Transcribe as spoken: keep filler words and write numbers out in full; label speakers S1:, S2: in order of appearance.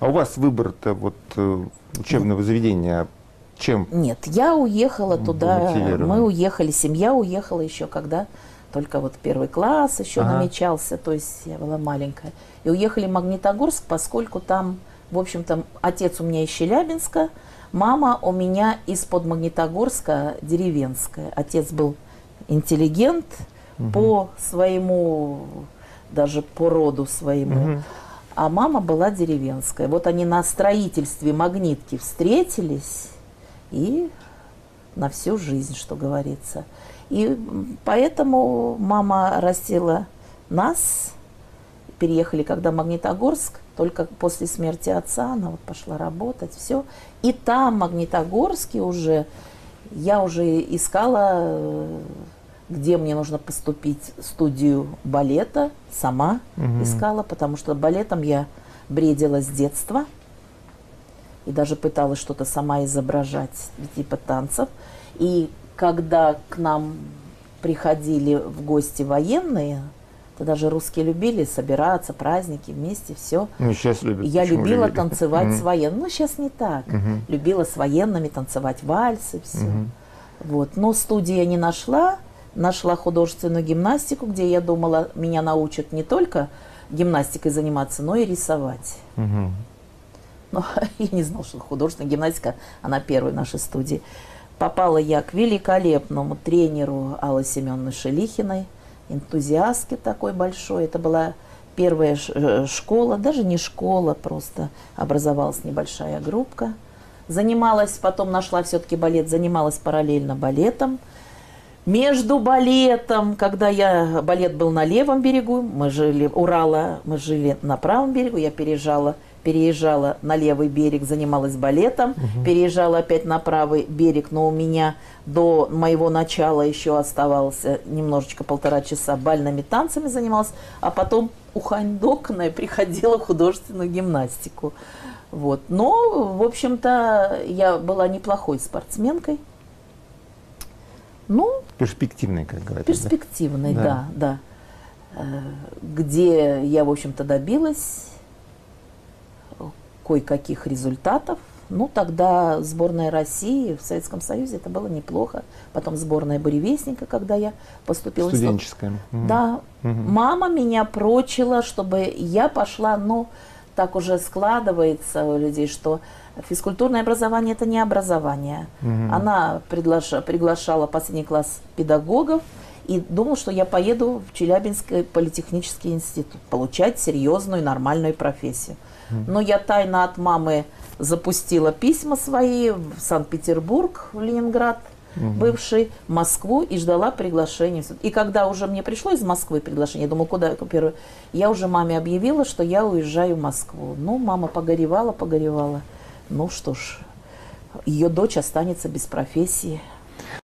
S1: А у вас выбор-то вот учебного заведения чем?
S2: Нет, я уехала туда,
S1: мотивирован?
S2: мы уехали, семья уехала еще, когда только вот первый класс еще
S1: Ага.
S2: намечался, то есть я была маленькая. И уехали в Магнитогорск, поскольку там, в общем-то, отец у меня из Челябинска, мама у меня из-под Магнитогорска деревенская. Отец был интеллигент угу. по своему, даже по роду своему. Угу. А мама была деревенская. Вот они на строительстве Магнитки встретились и на всю жизнь, что говорится. И поэтому мама растила нас, переехали когда в Магнитогорск, только после смерти отца она вот пошла работать, все. И там, в Магнитогорске уже, я уже искала, где мне нужно поступить в студию балета, сама угу. искала, потому что балетом я бредила с детства и даже пыталась что-то сама изображать, типа танцев. И когда к нам приходили в гости военные, то даже русские любили собираться, праздники вместе, все.
S1: Ну, сейчас любят.
S2: Я
S1: Почему
S2: любила
S1: любили?
S2: танцевать
S1: Mm-hmm.
S2: с военными. Ну, сейчас не так.
S1: Mm-hmm.
S2: Любила с военными танцевать вальсы, все.
S1: Mm-hmm.
S2: Вот. Но студии я не нашла. Нашла художественную гимнастику, где я думала, меня научат не только гимнастикой заниматься, но и рисовать.
S1: Mm-hmm.
S2: Но я не знала, что художественная гимнастика, она первая в нашей студии. Попала я к великолепному тренеру Аллы Семеновны Шелихиной, энтузиастке такой большой. Это была первая школа, даже не школа, просто образовалась небольшая группка. Занималась, потом нашла все-таки балет, занималась параллельно балетом. Между балетом, когда я, балет был на левом берегу, мы жили, Урала, мы жили на правом берегу, я переезжала, переезжала на левый берег, занималась балетом, угу. переезжала опять на правый берег, но у меня до моего начала еще оставалось немножечко полтора часа бальными танцами занималась, а потом уханьдокная приходила в художественную гимнастику. Вот. Но, в общем-то, я была неплохой спортсменкой. Ну,
S1: перспективной, как говорят.
S2: Перспективной,
S1: да,
S2: да, да. Где я, в общем-то, добилась кое-каких результатов. Ну, тогда сборная России в Советском Союзе, это было неплохо. Потом сборная Буревестника, когда я поступила.
S1: Студенческая.
S2: Угу. Да. Угу. Мама меня прочила, чтобы я пошла, ну, так уже складывается у людей, что физкультурное образование – это не образование. Угу. Она приглаша, приглашала последний класс педагогов и думала, что я поеду в Челябинский политехнический институт получать серьезную нормальную профессию. Угу. Но я тайно от мамы запустила письма свои в Санкт-Петербург, в Ленинград, угу. бывший, в Москву, и ждала приглашения. И когда уже мне пришло из Москвы приглашение, я думала, куда первое, я уже маме объявила, что я уезжаю в Москву. Ну, мама погоревала, погоревала. Ну что ж, ее дочь останется без профессии.